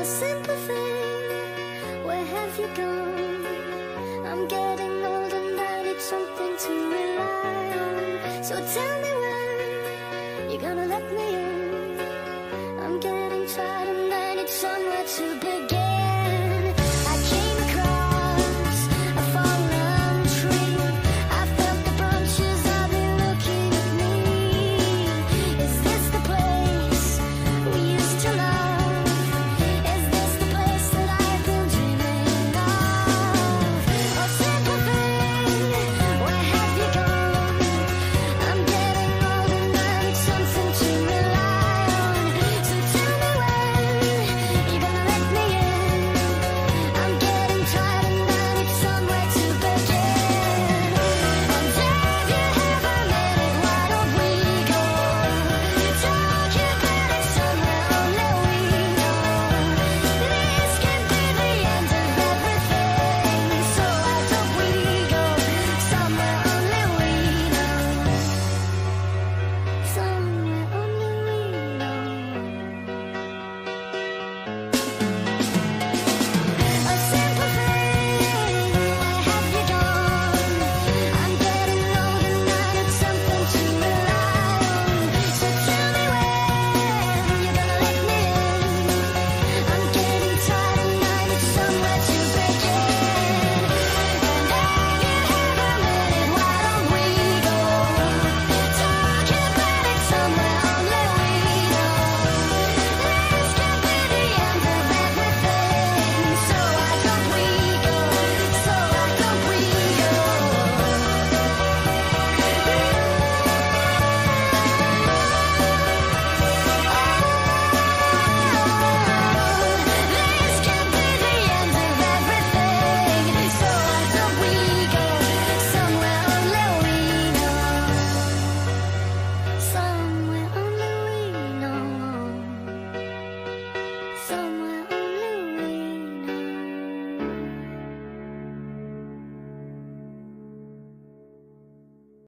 a simple thing. Where have you gone? I'm getting old and I need something to rely on. So tell me when you're gonna let me in. I'm getting tired and I need somewhere to begin.